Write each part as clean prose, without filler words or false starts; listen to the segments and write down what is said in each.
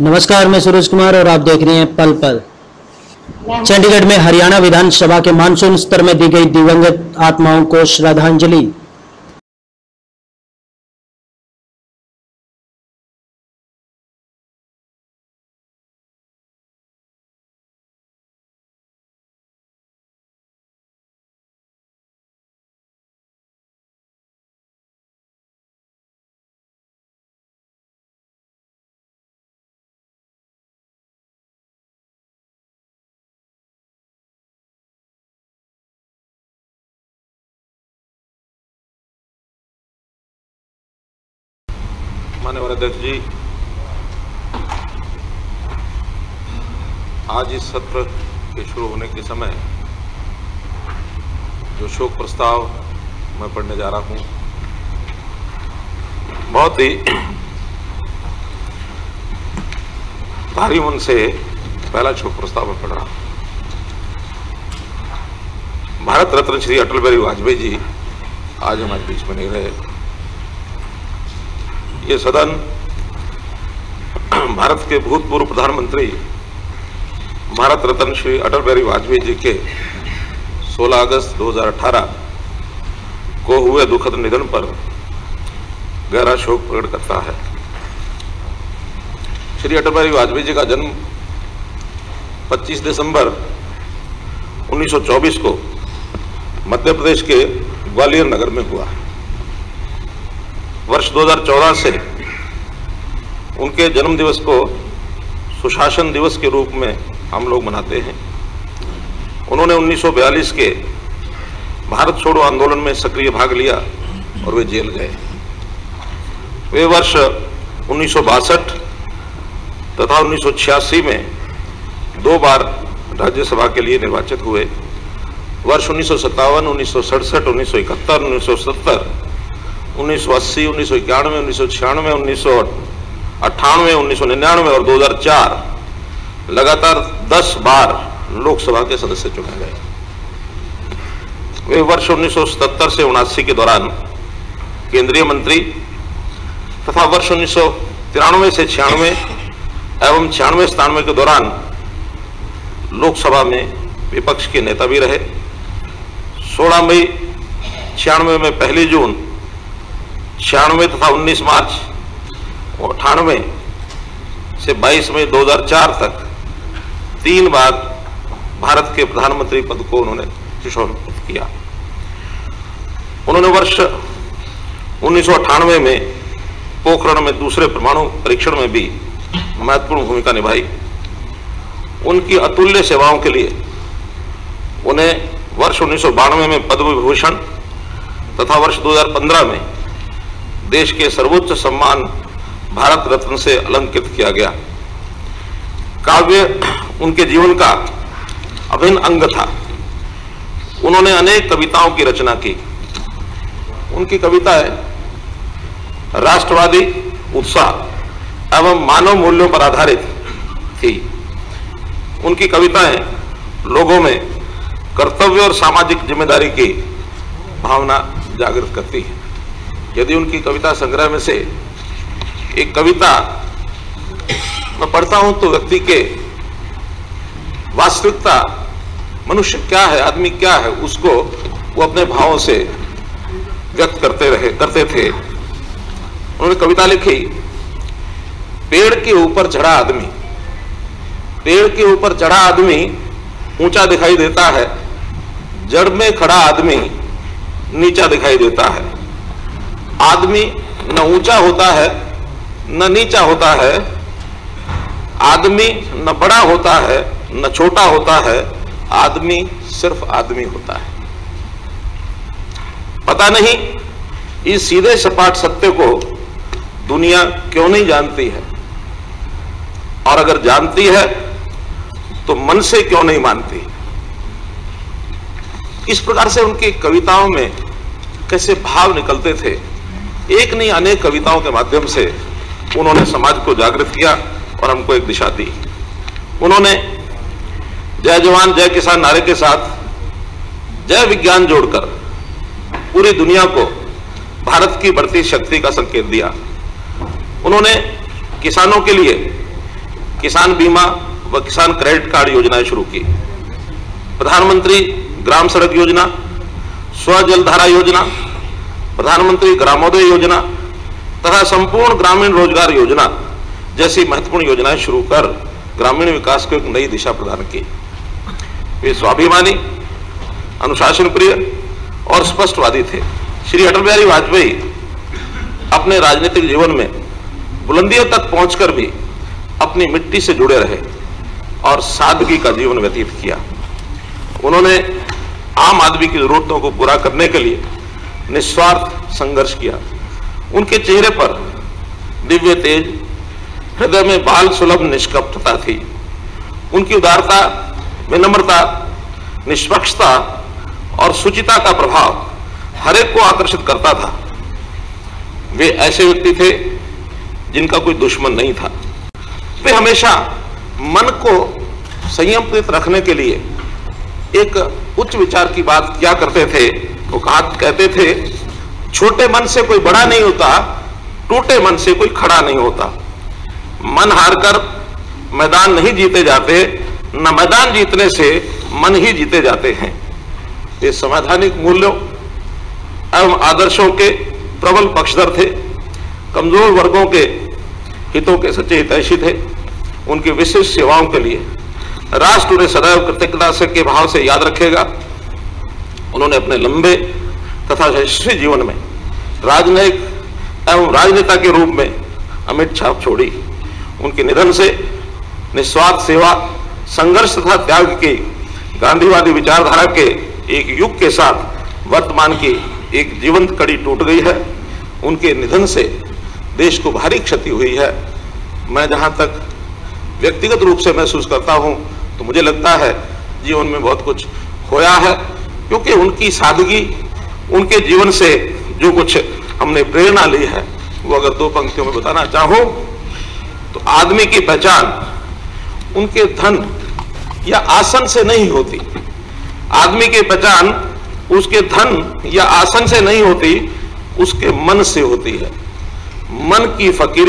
नमस्कार, मैं सूरज कुमार और आप देख रहे हैं पल पल। चंडीगढ़ में हरियाणा विधानसभा के मानसून सत्र में दी गई दिवंगत आत्माओं को श्रद्धांजलि। माननीय अध्यक्ष जी, आज इस सत्र के शुरू होने के समय जो शोक प्रस्ताव मैं पढ़ने जा रहा हूं, बहुत ही भारी मन से पहला शोक प्रस्ताव मैं पढ़ रहा हूं। भारत रत्न श्री अटल बिहारी वाजपेयी जी आज हमारे बीच में नहीं रहे। ये सदन भारत के भूतपूर्व प्रधानमंत्री भारत रत्न श्री अटल बिहारी वाजपेयी जी के 16 अगस्त 2018 को हुए दुखद निधन पर गहरा शोक प्रकट करता है। श्री अटल बिहारी वाजपेयी जी का जन्म 25 दिसंबर 1924 को मध्य प्रदेश के ग्वालियर नगर में हुआ। वर्ष 2014 से उनके जन्म दिवस को सुशासन दिवस के रूप में हम लोग मनाते हैं। उन्होंने 1942 के भारत छोड़ो आंदोलन में सक्रिय भाग लिया और वे जेल गए। वे वर्ष 1962 तथा 1986 में 2 बार राज्यसभा के लिए निर्वाचित हुए। वर्ष 1957, 1967, 1971, 1970, 1980, 1991, 1996, 1998, 1999 और 2004 लगातार 10 बार लोकसभा के सदस्य चुने गए। वे वर्ष 1977 से 79 के दौरान केंद्रीय मंत्री तथा वर्ष 1993 से 96 एवं 96-97 के दौरान लोकसभा में विपक्ष के नेता भी रहे। 16 मई 96 में 1 जून 96 तथा 19 मार्च 98 से 22 मई 2004 तक 3 बार भारत के प्रधानमंत्री पद को उन्होंने सुशोभित किया। उन्होंने वर्ष 1998 में पोखरण में दूसरे परमाणु परीक्षण में भी महत्वपूर्ण भूमिका निभाई। उनकी अतुल्य सेवाओं के लिए उन्हें वर्ष 1992 में पद्म विभूषण तथा वर्ष 2015 में देश के सर्वोच्च सम्मान भारत रत्न से अलंकृत किया गया। काव्य उनके जीवन का अभिन्न अंग था। उन्होंने अनेक कविताओं की रचना की। उनकी कविताएं राष्ट्रवादी उत्साह एवं मानव मूल्यों पर आधारित थी। उनकी कविताएं लोगों में कर्तव्य और सामाजिक जिम्मेदारी की भावना जागृत करती है। यदि उनकी कविता संग्रह में से एक कविता मैं पढ़ता हूं तो व्यक्ति के वास्तविकता, मनुष्य क्या है, आदमी क्या है, उसको वो अपने भावों से व्यक्त करते थे। उन्होंने कविता लिखी, पेड़ के ऊपर चढ़ा आदमी। पेड़ के ऊपर चढ़ा आदमी ऊंचा दिखाई देता है, जड़ में खड़ा आदमी नीचा दिखाई देता है। आदमी न ऊंचा होता है न नीचा होता है। आदमी न बड़ा होता है न छोटा होता है। आदमी सिर्फ आदमी होता है। पता नहीं इस सीधे सपाट सत्य को दुनिया क्यों नहीं जानती है, और अगर जानती है तो मन से क्यों नहीं मानती। इस प्रकार से उनकी कविताओं में कैसे भाव निकलते थे। एक नहीं अनेक कविताओं के माध्यम से उन्होंने समाज को जागृत किया और हमको एक दिशा दी। उन्होंने जय जवान जय किसान नारे के साथ जय विज्ञान जोड़कर पूरी दुनिया को भारत की बढ़ती शक्ति का संकेत दिया। उन्होंने किसानों के लिए किसान बीमा व किसान क्रेडिट कार्ड योजनाएं शुरू की। प्रधानमंत्री ग्राम सड़क योजना, स्वजल धारा योजना, प्रधानमंत्री ग्रामोदय योजना तथा संपूर्ण ग्रामीण रोजगार योजना जैसी महत्वपूर्ण योजनाएं शुरू कर ग्रामीण विकास को एक नई दिशा प्रदान की। वे स्वाभिमानी, अनुशासन प्रिय और स्पष्टवादी थे। श्री अटल बिहारी वाजपेयी अपने राजनीतिक जीवन में बुलंदियों तक पहुंचकर भी अपनी मिट्टी से जुड़े रहे और सादगी का जीवन व्यतीत किया। उन्होंने आम आदमी की जरूरतों को पूरा करने के लिए निस्वार्थ संघर्ष किया। उनके चेहरे पर दिव्य तेज, हृदय में बाल सुलभ निष्कपटता थी। उनकी उदारता, विनम्रता, निष्पक्षता और शुचिता का प्रभाव हर एक को आकर्षित करता था। वे ऐसे व्यक्ति थे जिनका कोई दुश्मन नहीं था। वे हमेशा मन को संयमित रखने के लिए एक उच्च विचार की बात क्या करते थे। वो कहते थे, छोटे मन से कोई बड़ा नहीं होता, टूटे मन से कोई खड़ा नहीं होता। मन हारकर मैदान नहीं जीते जाते, न मैदान जीतने से मन ही जीते जाते हैं। ये संवैधानिक मूल्यों एवं आदर्शों के प्रबल पक्षधर थे। कमजोर वर्गों के हितों के सच्चे हितैषी थे। उनकी विशिष्ट सेवाओं के लिए राष्ट्र उन्हें सदैव कृतज्ञता से के भाव से याद रखेगा। उन्होंने अपने लंबे तथा यशस्वी जीवन में राजनयिक एवं राजनेता के रूप में अमिट छाप छोड़ी। उनके निधन से निस्वार्थ सेवा, संघर्ष तथा त्याग की गांधीवादी विचारधारा के एक युग के साथ वर्तमान की एक जीवंत कड़ी टूट गई है। उनके निधन से देश को भारी क्षति हुई है। मैं जहां तक व्यक्तिगत रूप से महसूस करता हूं तो मुझे लगता है जीवन में बहुत कुछ खोया है, क्योंकि उनकी सादगी, उनके जीवन से जो कुछ हमने प्रेरणा ली है वो अगर दो पंक्तियों में बताना चाहूं तो आदमी की पहचान उनके धन या आसन से नहीं होती। आदमी की पहचान उसके धन या आसन से नहीं होती, उसके मन से होती है। मन की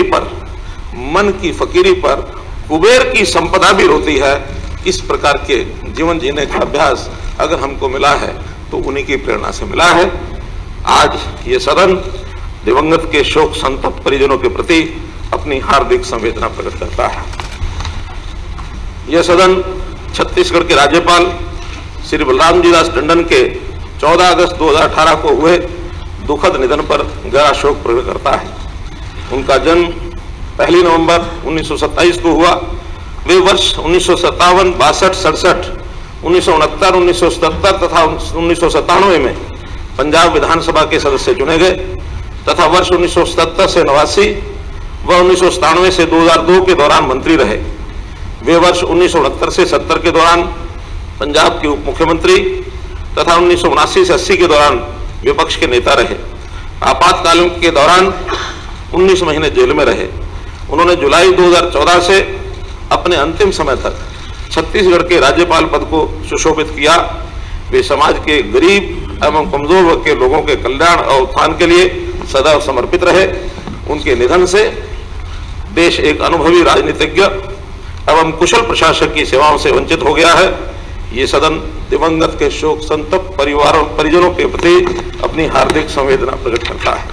फकीरी पर कुबेर की संपदा भी होती है। इस प्रकार के जीवन जीने का अभ्यास अगर हमको मिला है तो उन्हीं की प्रेरणा से मिला है। आज ये सदन दिवंगत के शोक संतप्त परिजनों के प्रति अपनी हार्दिक संवेदना प्रकट करता है। यह सदन छत्तीसगढ़ के राज्यपाल श्री बलराम जी दास टंडन के 14 अगस्त 2018 को हुए दुखद निधन पर गहरा शोक प्रकट करता है। उनका जन्म 1 नवंबर 1927 को हुआ। वे वर्ष 1957, 62, 67, 1969, 1977 तथा 1997 में पंजाब विधानसभा के सदस्य चुने गए तथा वर्ष 1977 से 89 व 1997 से 2002 के दौरान मंत्री रहे। वे वर्ष 1969 से 70 के दौरान पंजाब के उप मुख्यमंत्री तथा 1979 से 80 के दौरान विपक्ष के नेता रहे। आपातकालीन के दौरान 19 महीने जेल में रहे। उन्होंने जुलाई 2014 से अपने अंतिम समय तक छत्तीसगढ़ के राज्यपाल पद को सुशोभित किया। वे समाज के गरीब एवं कमजोर वर्ग के लोगों के कल्याण और उत्थान के लिए सदैव समर्पित रहे। उनके निधन से देश एक अनुभवी राजनीतिज्ञ एवं कुशल प्रशासक की सेवाओं से वंचित हो गया है। ये सदन दिवंगत के शोक संतप्त परिजनों के प्रति अपनी हार्दिक संवेदना प्रकट करता है।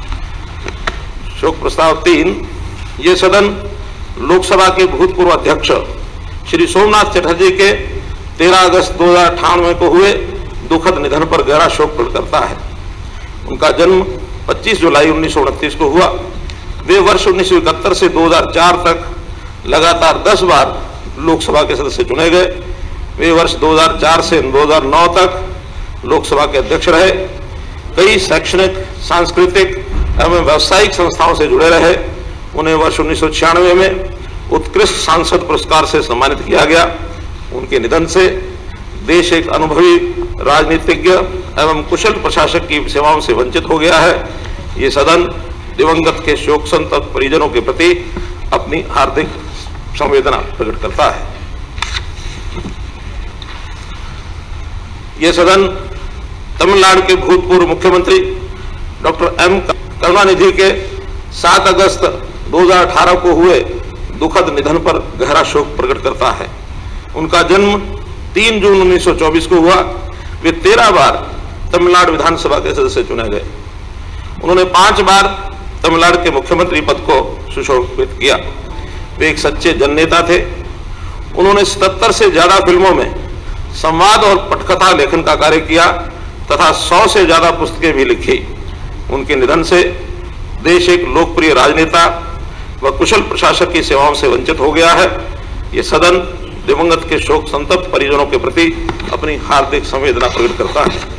शोक प्रस्ताव 3। ये सदन लोकसभा के भूतपूर्व अध्यक्ष श्री सोमनाथ चटर्जी के 13 अगस्त 2098 को हुए दुखद निधन पर गहरा शोक प्रकट करता है। उनका जन्म 25 जुलाई 1929 को हुआ। वे वर्ष 1971 से 2004 तक लगातार 10 बार लोकसभा के सदस्य चुने गए। वे वर्ष 2004 से 2009 तक लोकसभा के अध्यक्ष रहे। कई शैक्षणिक, सांस्कृतिक एवं व्यावसायिक संस्थाओं से जुड़े रहे। उन्हें वर्ष 1996 में उत्कृष्ट सांसद पुरस्कार से सम्मानित किया गया। उनके निधन से देश एक अनुभवी राजनीतिज्ञ एवं कुशल प्रशासक की सेवाओं से वंचित हो गया है। ये सदन दिवंगत के शोक संतप्त परिजनों के प्रति अपनी हार्दिक संवेदना प्रकट करता है। यह सदन तमिलनाडु के भूतपूर्व मुख्यमंत्री डॉक्टर एम करुणानिधि के 7 अगस्त 2018 को हुए दुखद निधन पर गहरा शोक प्रकट करता है। उनका जन्म 3 जून 1924 को हुआ। वे 13 बार तमिलनाडु विधानसभा के सदस्य चुने गए। उन्होंने 5 बार तमिलनाडु के मुख्यमंत्री पद को सुशोभित किया। वे एक सच्चे जननेता थे। उन्होंने 77 से ज्यादा फिल्मों में संवाद और पटकथा लेखन का कार्य किया तथा 100 से ज्यादा पुस्तकें भी लिखी। उनके निधन से देश एक लोकप्रिय राजनेता व कुशल प्रशासक की सेवाओं से वंचित हो गया है। ये सदन दिवंगत के शोक संतप्त परिजनों के प्रति अपनी हार्दिक संवेदना प्रकट करता है।